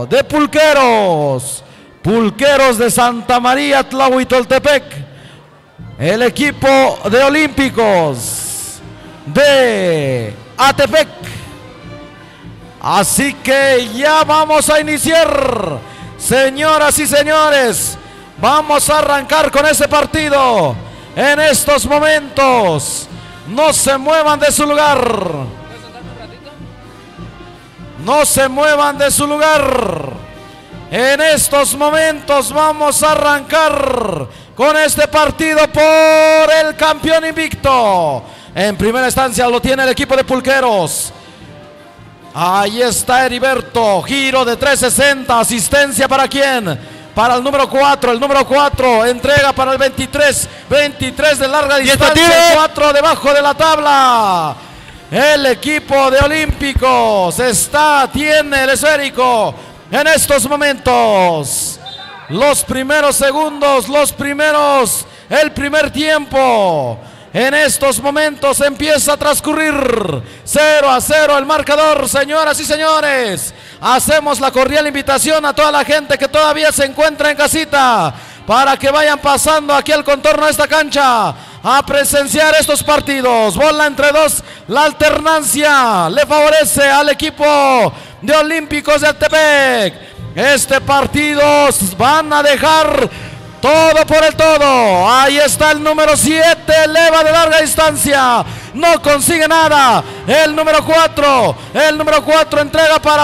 de Pulqueros. Pulqueros de Santa María Tlahuitoltepec. El equipo de Olímpicos de Atepec. Así que ya vamos a iniciar, señoras y señores. Vamos a arrancar con ese partido. En estos momentos, no se muevan de su lugar. No se muevan de su lugar. En estos momentos vamos a arrancar con este partido por el campeón invicto. En primera instancia lo tiene el equipo de Pulqueros. Ahí está Heriberto, giro de 360, asistencia para quién, para el número 4, entrega para el 23 de larga distancia, 4 debajo de la tabla. El equipo de Olímpicos tiene el esférico en estos momentos. Los primeros segundos, el primer tiempo. En estos momentos empieza a transcurrir 0-0 el marcador, señoras y señores. Hacemos la cordial invitación a toda la gente que todavía se encuentra en casita para que vayan pasando aquí al contorno de esta cancha a presenciar estos partidos. Bola entre dos, la alternancia le favorece al equipo de Olímpicos de Atepec. Este partido van a dejar todo por el todo. Ahí está el número 7, eleva de larga distancia, no consigue nada. El número 4 entrega para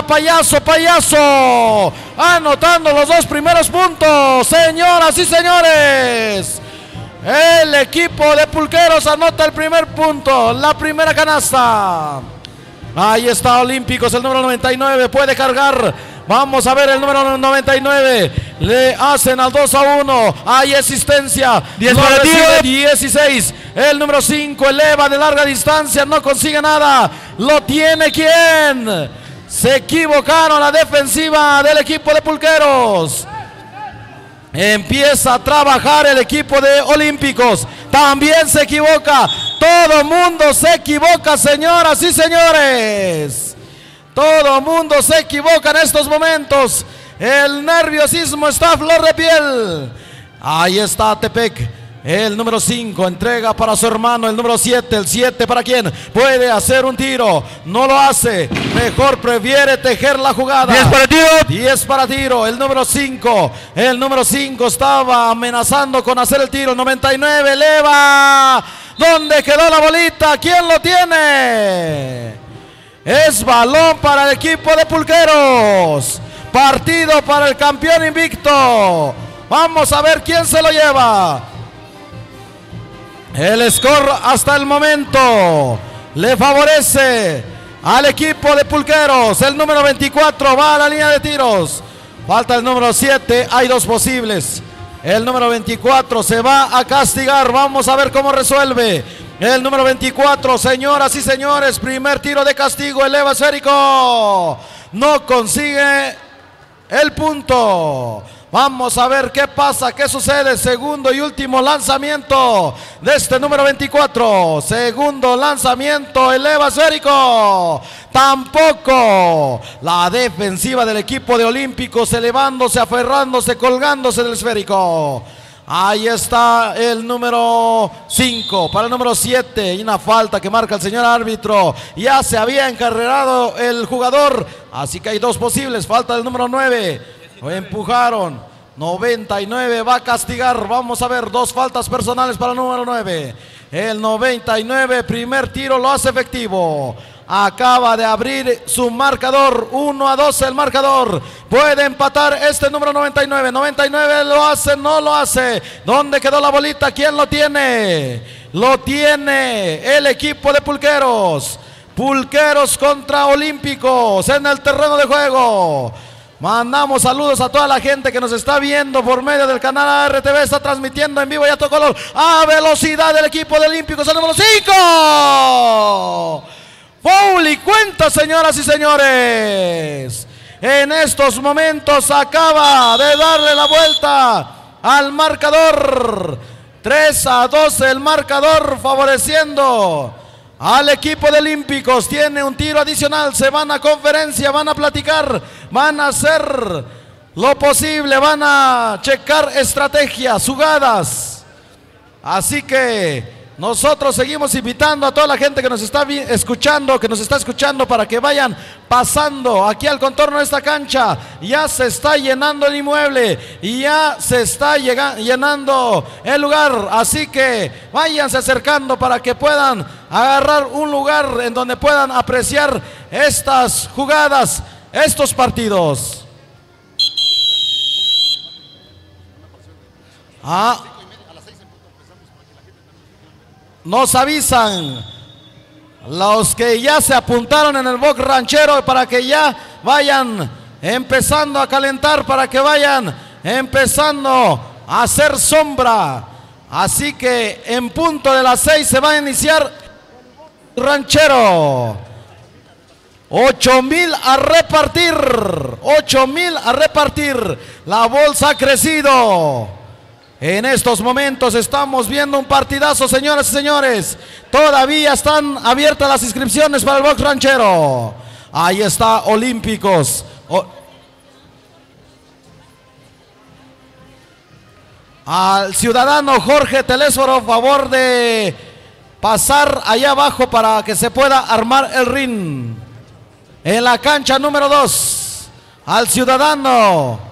Payaso, anotando los 2 primeros puntos, señoras y señores. El equipo de Pulqueros anota el primer punto, la primera canasta. Ahí está Olímpicos, el número 99, puede cargar. Vamos a ver el número 99. Le hacen al 2-1. Hay asistencia. 16. El número 5 eleva de larga distancia. No consigue nada. Lo tiene ¿quién? Se equivocaron la defensiva del equipo de Pulqueros. Empieza a trabajar el equipo de Olímpicos. También se equivoca. Todo mundo se equivoca, señoras y señores. Todo mundo se equivoca en estos momentos. El nerviosismo está a flor de piel. Ahí está Atepec. El número 5 entrega para su hermano. El número 7. El 7 para quien puede hacer un tiro. No lo hace. Mejor prefiere tejer la jugada. 10 para tiro. 10 para tiro. El número 5. El número 5 estaba amenazando con hacer el tiro. 99 eleva. ¿Dónde quedó la bolita? ¿Quién lo tiene? Es balón para el equipo de Pulqueros. Partido para el campeón invicto. Vamos a ver quién se lo lleva. El score hasta el momento le favorece al equipo de Pulqueros. El número 24 va a la línea de tiros. Falta el número 7. Hay 2 posibles. El número 24 se va a castigar. Vamos a ver cómo resuelve. El número 24, señoras y señores, primer tiro de castigo, eleva esférico. No consigue el punto. Vamos a ver qué pasa, qué sucede. Segundo y último lanzamiento de este número 24. Segundo lanzamiento, eleva esférico. Tampoco. La defensiva del equipo de Olímpicos elevándose, aferrándose, colgándose del esférico. Ahí está el número 5 para el número 7 y una falta que marca el señor árbitro. Ya se había encarrerado el jugador, así que hay 2 posibles. Falta el número 9, lo empujaron. 99 va a castigar. Vamos a ver 2 faltas personales para el número 9. El 99, primer tiro lo hace efectivo. Acaba de abrir su marcador, 1-2 el marcador. Puede empatar este número 99. 99 lo hace, no lo hace. ¿Dónde quedó la bolita? ¿Quién lo tiene? Lo tiene el equipo de Pulqueros. Pulqueros contra Olímpicos en el terreno de juego. Mandamos saludos a toda la gente que nos está viendo por medio del canal ARTV. Está transmitiendo en vivo y a todo color. A velocidad del equipo de Olímpicos, el número 5. Foul y cuenta, señoras y señores. En estos momentos acaba de darle la vuelta al marcador. 3-2 el marcador favoreciendo al equipo de Olímpicos. Tiene un tiro adicional, se van a conferencia, van a platicar, van a hacer lo posible, van a checar estrategias, jugadas. Así que nosotros seguimos invitando a toda la gente que nos está escuchando, para que vayan pasando aquí al contorno de esta cancha. Ya se está llenando el inmueble y ya se está llenando el lugar. Así que váyanse acercando para que puedan agarrar un lugar en donde puedan apreciar estas jugadas, estos partidos. Nos avisan los que ya se apuntaron en el box ranchero para que ya vayan empezando a calentar, para que vayan empezando a hacer sombra. Así que en punto de las 6 se va a iniciar ranchero. 8,000 a repartir, 8,000 a repartir. La bolsa ha crecido. En estos momentos estamos viendo un partidazo, señoras y señores. Todavía están abiertas las inscripciones para el box ranchero. Ahí está Olímpicos. Al ciudadano Jorge Telésforo, favor de pasar allá abajo para que se pueda armar el ring. En la cancha número 2, al ciudadano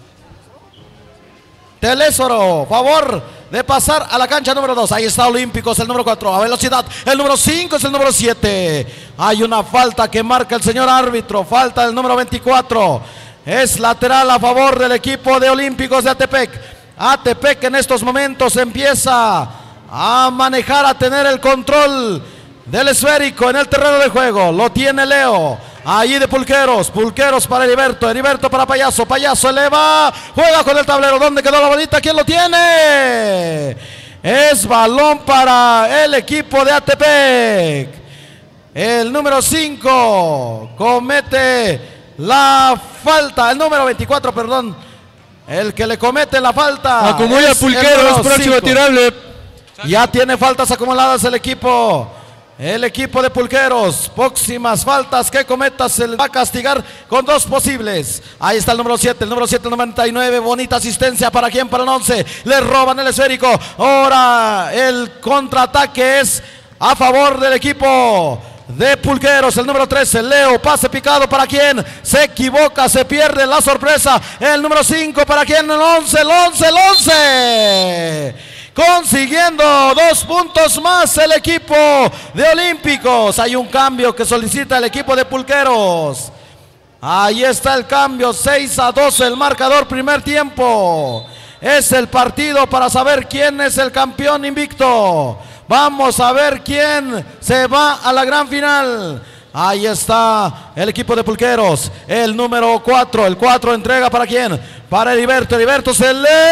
Telésforo, favor de pasar a la cancha número 2. Ahí está Olímpicos, el número 4, a velocidad. El número 5 es el número 7. Hay una falta que marca el señor árbitro. Falta del número 24. Es lateral a favor del equipo de Olímpicos de Atepec. Atepec en estos momentos empieza a manejar, a tener el control del esférico en el terreno de juego. Lo tiene Leo. Allí de Pulqueros, Pulqueros para Heriberto, Heriberto para Payaso, Payaso eleva, juega con el tablero. ¿Dónde quedó la bolita? ¿Quién lo tiene? Es balón para el equipo de Atepec. El número 5 comete la falta, el número 24, perdón. El que le comete la falta. Acumula Pulqueros, próximo tirable. Ya tiene faltas acumuladas el equipo de Pulqueros. Próximas faltas que cometa se le va a castigar con 2 posibles. Ahí está el número 7, el número 7, el 99. Bonita asistencia para quien, para el 11. Le roban el esférico. Ahora el contraataque es a favor del equipo de Pulqueros. El número 13, Leo, pase picado para quien se equivoca, se pierde la sorpresa. El número 5 para quien, el 11, el 11, el 11. Consiguiendo 2 puntos más el equipo de Olímpicos. Hay un cambio que solicita el equipo de Pulqueros. Ahí está el cambio, 6-2 el marcador, primer tiempo. Es el partido para saber quién es el campeón invicto. Vamos a ver quién se va a la gran final. Ahí está el equipo de Pulqueros. El número 4. El 4 entrega para quién. Para Heriberto. Heriberto se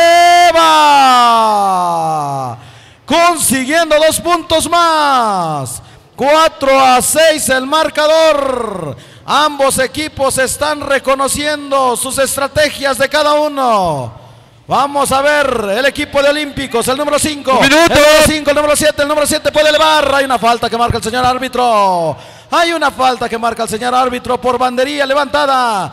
eleva. Consiguiendo 2 puntos más. 4-6 el marcador. Ambos equipos están reconociendo sus estrategias de cada uno. Vamos a ver el equipo de Olímpicos, el número 5. El número 5, el número 7, el número 7 puede elevar. Hay una falta que marca el señor árbitro. Hay una falta que marca el señor árbitro por banderilla levantada.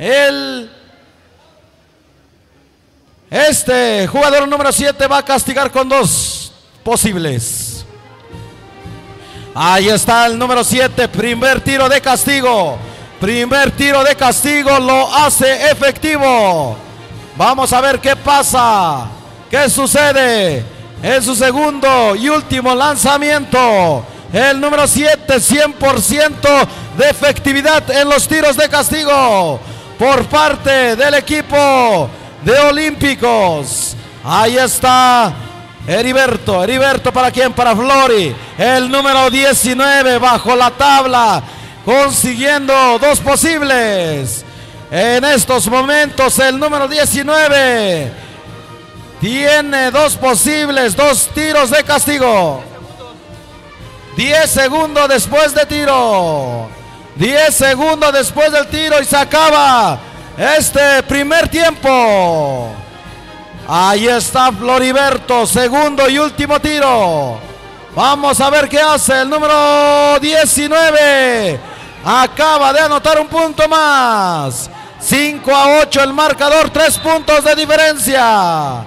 Este jugador número 7 va a castigar con 2 posibles. Ahí está el número 7, primer tiro de castigo. Primer tiro de castigo lo hace efectivo. Vamos a ver qué pasa, qué sucede en su segundo y último lanzamiento. El número 7, 100% de efectividad en los tiros de castigo por parte del equipo de Olímpicos. Ahí está Heriberto. Heriberto para quién, para Flori. El número 19 bajo la tabla, consiguiendo 2 posibles. En estos momentos el número 19 tiene 2 posibles, 2 tiros de castigo. 10 segundos después de tiro. 10 segundos después del tiro y se acaba este primer tiempo. Ahí está Floriberto, segundo y último tiro. Vamos a ver qué hace el número 19. Acaba de anotar un punto más. 5-8 el marcador, 3 puntos de diferencia.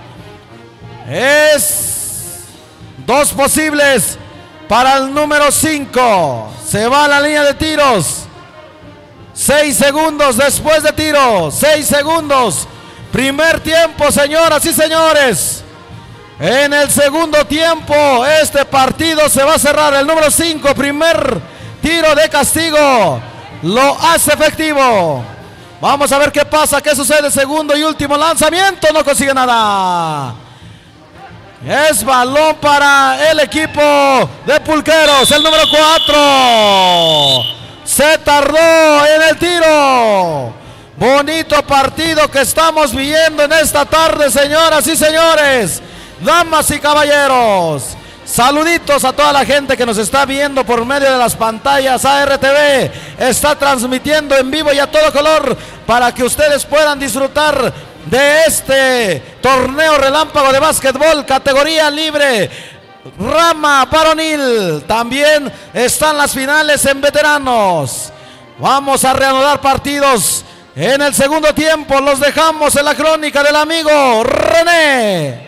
Es 2 posibles para el número 5. Se va a la línea de tiros. 6 segundos después de tiro. 6 segundos. Primer tiempo, señoras y señores. En el segundo tiempo, este partido se va a cerrar. El número 5, primer tiro de castigo. Lo hace efectivo. Vamos a ver qué pasa, qué sucede. Segundo y último lanzamiento. No consigue nada. Es balón para el equipo de Pulqueros. El número 4. Se tardó en el tiro. Bonito partido que estamos viviendo en esta tarde, señoras y señores. Damas y caballeros. Saluditos a toda la gente que nos está viendo por medio de las pantallas. ARTV está transmitiendo en vivo y a todo color para que ustedes puedan disfrutar de este torneo relámpago de básquetbol categoría libre, rama varonil. También están las finales en veteranos. Vamos a reanudar partidos en el segundo tiempo. Los dejamos en la crónica del amigo René.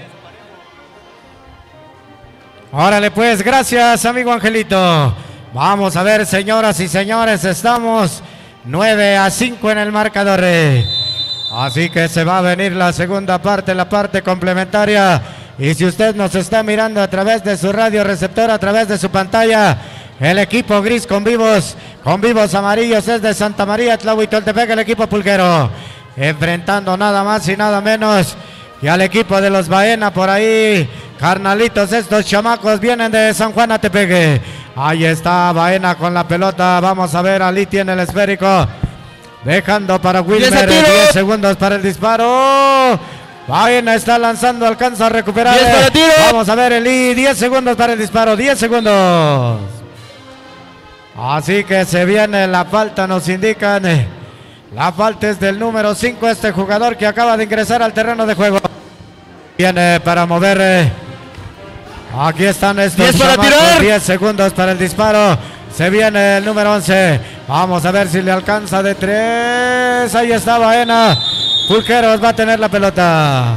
Órale pues, gracias amigo Angelito. Vamos a ver, señoras y señores, estamos 9-5 en el marcador. Así que se va a venir la segunda parte, la parte complementaria. Y si usted nos está mirando a través de su radio receptor, a través de su pantalla, el equipo gris con vivos amarillos es de Santa María Tlahuitoltepec, el equipo pulquero. Enfrentando nada más y nada menos que al equipo de los Baena por ahí. Carnalitos, estos chamacos vienen de San Juan Atepeque. Ahí está Baena con la pelota. Vamos a ver, Ali tiene el esférico. Dejando para Wilmer, 10 segundos para el disparo. Baena está lanzando, alcanza a recuperar. Vamos a ver, Eli, 10 segundos para el disparo, 10 segundos. Así que se viene la falta, nos indican. La falta es del número 5, este jugador que acaba de ingresar al terreno de juego. Viene para mover. Aquí están estos 10 segundos para el disparo. Se viene el número 11. Vamos a ver si le alcanza de 3. Ahí está Baena. Pulqueros va a tener la pelota.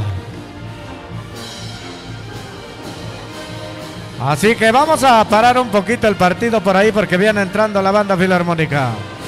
Así que vamos a parar un poquito el partido por ahí porque viene entrando la banda filarmónica.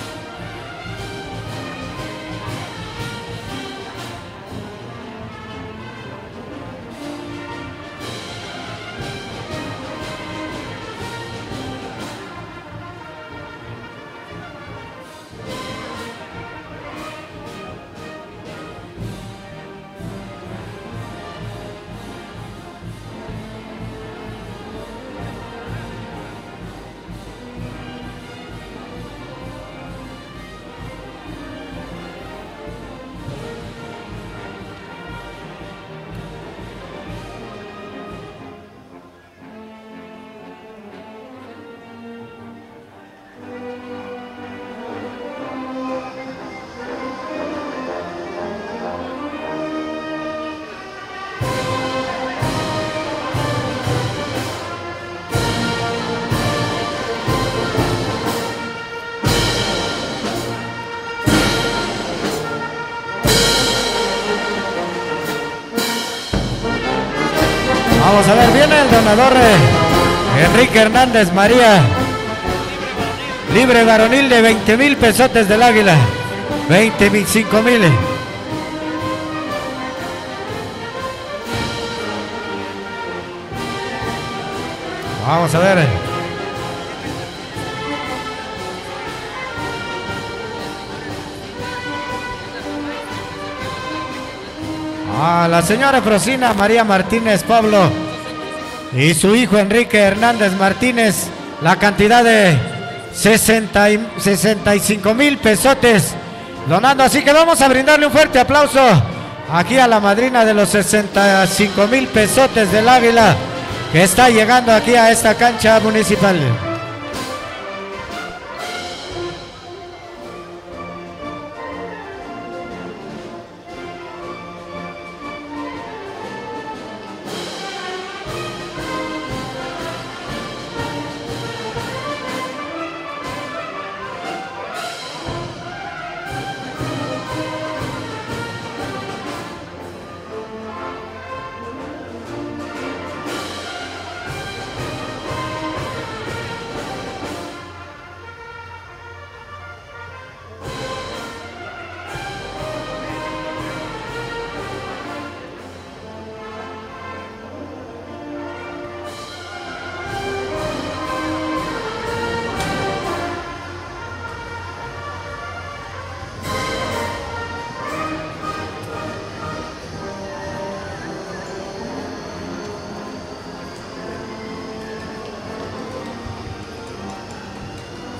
Vamos a ver, viene el donador Enrique Hernández María. Libre varonil de 20,000 pesotes del Águila. 25,000. Vamos a ver. A la señora Frosina María Martínez Pablo y su hijo Enrique Hernández Martínez, la cantidad de 65,000 pesotes donando. Así que vamos a brindarle un fuerte aplauso aquí a la madrina de los 65,000 pesotes del Águila, que está llegando aquí a esta cancha municipal.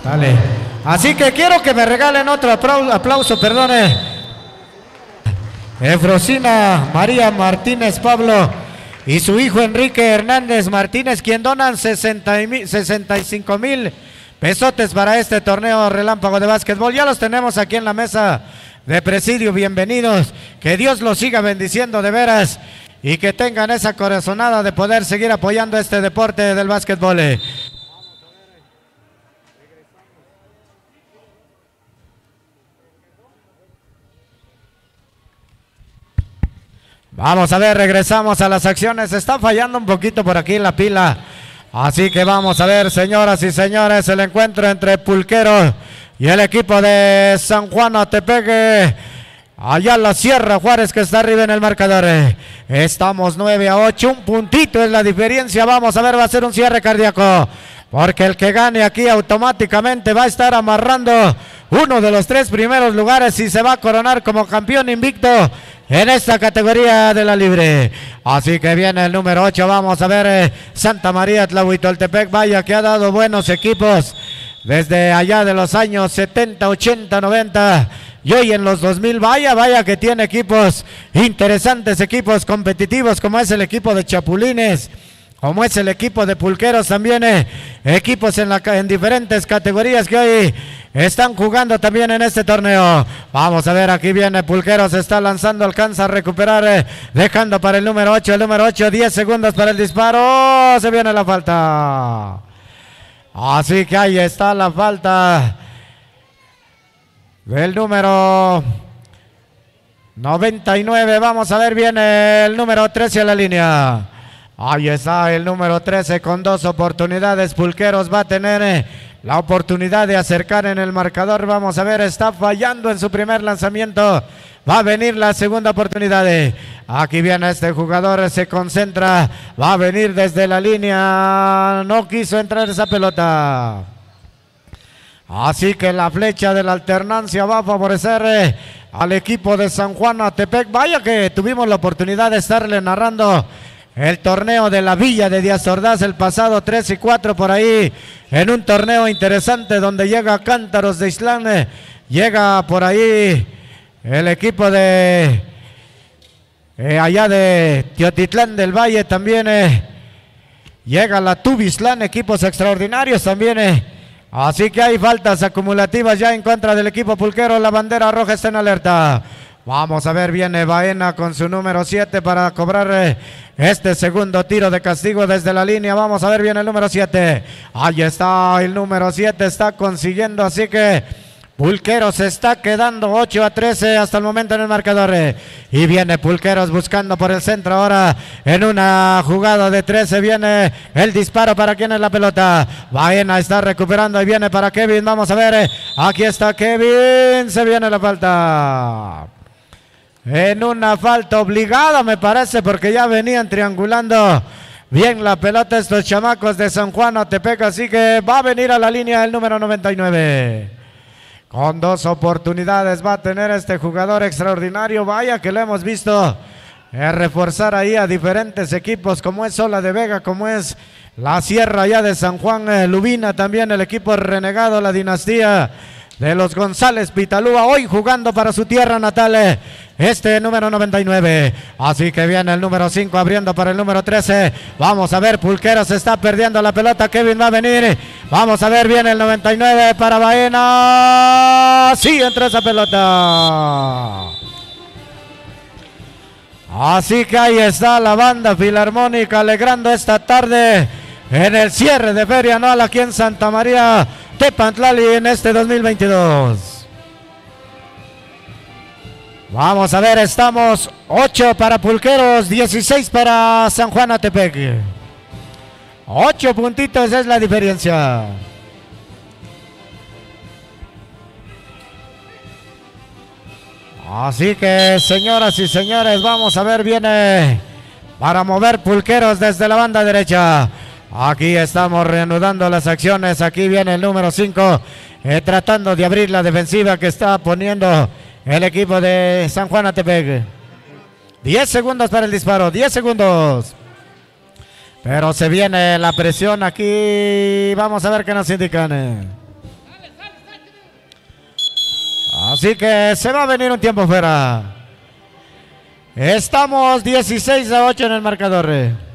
Dale. Así que quiero que me regalen otro aplauso, perdone. Efrosina María Martínez Pablo y su hijo Enrique Hernández Martínez, quien donan 65,000 pesotes para este torneo relámpago de básquetbol. Ya los tenemos aquí en la mesa de presidio. Bienvenidos. Que Dios los siga bendiciendo de veras y que tengan esa corazonada de poder seguir apoyando este deporte del básquetbol. Vamos a ver, regresamos a las acciones. Está fallando un poquito por aquí la pila. Así que vamos a ver, señoras y señores, el encuentro entre Pulqueros y el equipo de San Juan Atepec. Allá la Sierra Juárez, que está arriba en el marcador. Estamos 9-8, un puntito es la diferencia. Vamos a ver, va a ser un cierre cardíaco, porque el que gane aquí automáticamente va a estar amarrando uno de los 3 primeros lugares y se va a coronar como campeón invicto en esta categoría de la libre. Así que viene el número 8. Vamos a ver, Santa María Tlahuitoltepec. Vaya que ha dado buenos equipos desde allá de los años 70, 80, 90 y hoy en los 2000. Vaya que tiene equipos interesantes, equipos competitivos, como es el equipo de Chapulines, como es el equipo de Pulqueros también, equipos en diferentes categorías que hoy están jugando también en este torneo. Vamos a ver, aquí viene Pulqueros, está lanzando, alcanza a recuperar, dejando para el número 8, 10 segundos para el disparo, se viene la falta. Así que ahí está la falta del número 99, vamos a ver, viene el número 13 a la línea. Ahí está el número 13 con 2 oportunidades. Pulqueros va a tener la oportunidad de acercar en el marcador. Vamos a ver, está fallando en su primer lanzamiento. Va a venir la segunda oportunidad. Aquí viene este jugador, se concentra. Va a venir desde la línea. No quiso entrar esa pelota. Así que la flecha de la alternancia va a favorecer al equipo de San Juan Atepec. Vaya que tuvimos la oportunidad de estarle narrando el torneo de la Villa de Díaz Ordaz el pasado 3 y 4 por ahí, en un torneo interesante donde llega Cántaros de Islán, llega por ahí el equipo de allá de Teotitlán del Valle también, llega la Tubislán, equipos extraordinarios también, así que hay faltas acumulativas ya en contra del equipo pulquero. La bandera roja está en alerta. Vamos a ver, viene Baena con su número 7 para cobrar este segundo tiro de castigo desde la línea. Vamos a ver, viene el número 7. Ahí está el número 7, está consiguiendo, así que Pulqueros se está quedando 8-13 hasta el momento en el marcador. Y viene Pulqueros buscando por el centro ahora en una jugada de 13. Viene el disparo para quien es la pelota. Baena está recuperando y viene para Kevin. Vamos a ver, aquí está Kevin. Se viene la falta. En una falta obligada me parece, porque ya venían triangulando bien la pelota estos chamacos de San Juan Atepec, así que va a venir a la línea el número 99. Con 2 oportunidades va a tener este jugador extraordinario. Vaya que lo hemos visto reforzar ahí a diferentes equipos, como es Sola de Vega, como es la Sierra ya de San Juan Lubina, también el equipo renegado, la dinastía de los González Pitalúa, hoy jugando para su tierra natal, este número 99. Así que viene el número 5 abriendo para el número 13. Vamos a ver, Pulqueros se está perdiendo la pelota. Kevin va a venir. Vamos a ver, viene el 99 para Baena. Sí, entra esa pelota. Así que ahí está la banda filarmónica alegrando esta tarde en el cierre de Feria Anual aquí en Santa María Tepantlali en este 2022. Vamos a ver, estamos 8 para Pulqueros, 16 para San Juan Atepec. 8 puntitos es la diferencia. Así que, señoras y señores, vamos a ver, viene para mover Pulqueros desde la banda derecha. Aquí estamos reanudando las acciones. Aquí viene el número 5 tratando de abrir la defensiva que está poniendo el equipo de San Juan Atepec. 10 segundos para el disparo, 10 segundos. Pero se viene la presión aquí. Vamos a ver qué nos indican. Así que se va a venir un tiempo fuera. Estamos 16-8 en el marcador.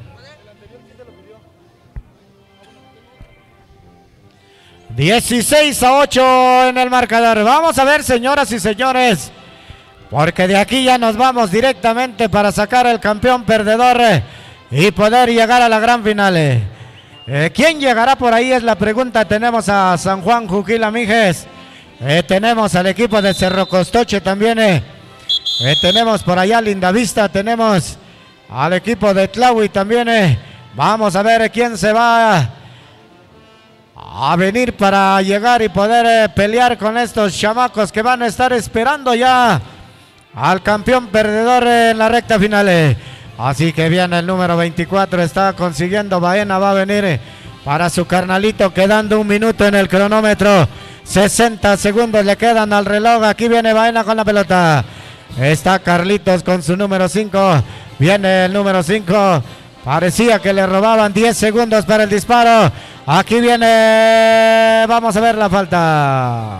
16-8 en el marcador. Vamos a ver, señoras y señores, porque de aquí ya nos vamos directamente para sacar el campeón perdedor y poder llegar a la gran final. ¿Quién llegará por ahí? Es la pregunta. Tenemos a San Juan Juquila Mijes. Tenemos al equipo de Cerro Costoche también. Tenemos por allá Lindavista. Tenemos al equipo de Tlahui también. Vamos a ver quién se va a venir para llegar y poder pelear con estos chamacos que van a estar esperando ya al campeón perdedor en la recta final. Así que viene el número 24, está consiguiendo Baena, va a venir para su carnalito, quedando 1 minuto en el cronómetro, 60 segundos le quedan al reloj. Aquí viene Baena con la pelota, está Carlitos con su número 5, viene el número 5, parecía que le robaban 10 segundos para el disparo. Aquí viene, vamos a ver la falta.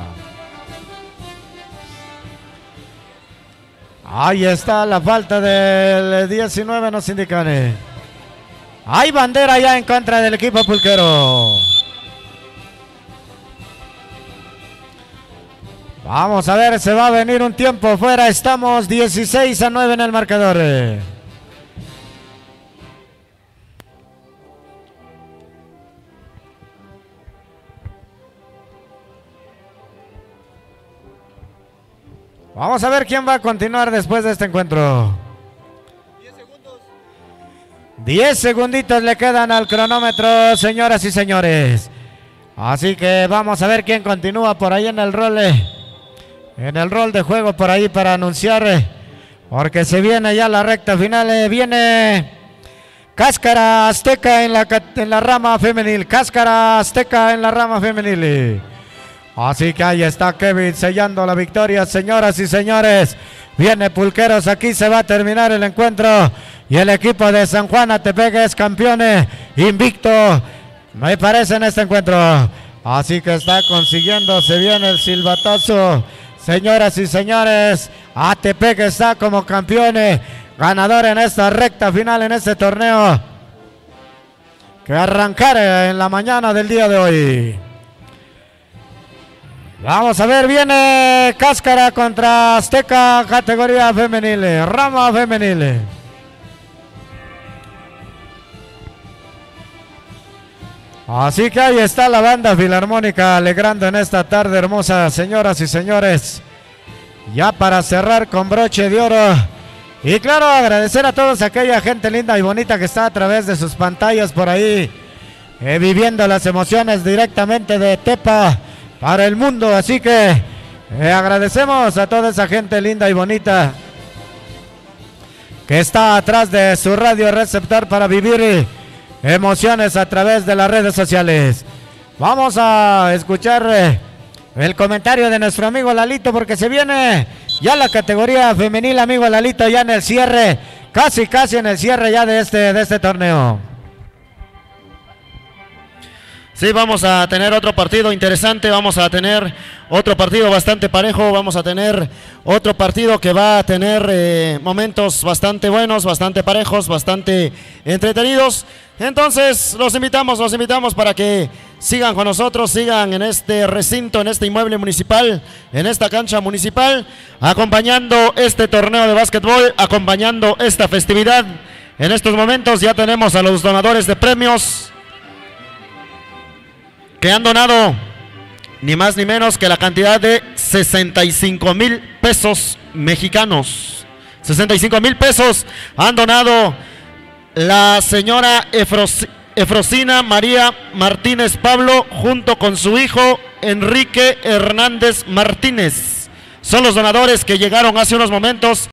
Ahí está la falta del 19, nos indican. Hay bandera ya en contra del equipo pulquero. Vamos a ver, se va a venir un tiempo fuera. Estamos 16-9 en el marcador. Vamos a ver quién va a continuar después de este encuentro. 10 segundos. 10 segunditos le quedan al cronómetro, señoras y señores. Así que vamos a ver quién continúa por ahí en el rol de juego por ahí para anunciar, porque se viene ya la recta final. Viene Cáscara Azteca en la rama femenil. Cáscara Azteca en la rama femenil. Así que ahí está Kevin sellando la victoria, señoras y señores. Viene Pulqueros, aquí se va a terminar el encuentro. Y el equipo de San Juan Atepec es campeón invicto, me parece, en este encuentro. Así que está consiguiendo, se viene el silbatazo. Señoras y señores, Atepec está como campeón ganador en esta recta final, en este torneo que arrancará en la mañana del día de hoy. Vamos a ver, viene Cáscara contra Azteca, categoría femenil, rama femenil. Así que ahí está la banda filarmónica alegrando en esta tarde hermosa, señoras y señores. Ya para cerrar con broche de oro. Y claro, agradecer a todos aquella gente linda y bonita que está a través de sus pantallas por ahí, viviendo las emociones directamente de Tepa para el mundo. Así que agradecemos a toda esa gente linda y bonita que está atrás de su radio receptor para vivir emociones a través de las redes sociales. Vamos a escuchar el comentario de nuestro amigo Lalito, porque se viene ya la categoría femenil, amigo Lalito, ya en el cierre, casi en el cierre ya de este torneo. Sí, vamos a tener otro partido interesante, vamos a tener otro partido bastante parejo, vamos a tener otro partido que va a tener momentos bastante buenos, bastante parejos, bastante entretenidos. Entonces los invitamos para que sigan con nosotros, sigan en este recinto, en este inmueble municipal, en esta cancha municipal, acompañando este torneo de básquetbol, acompañando esta festividad. En estos momentos ya tenemos a los donadores de premios, que han donado ni más ni menos que la cantidad de 65,000 pesos mexicanos. 65,000 pesos han donado la señora Efrosina María Martínez Pablo junto con su hijo Enrique Hernández Martínez. Son los donadores que llegaron hace unos momentos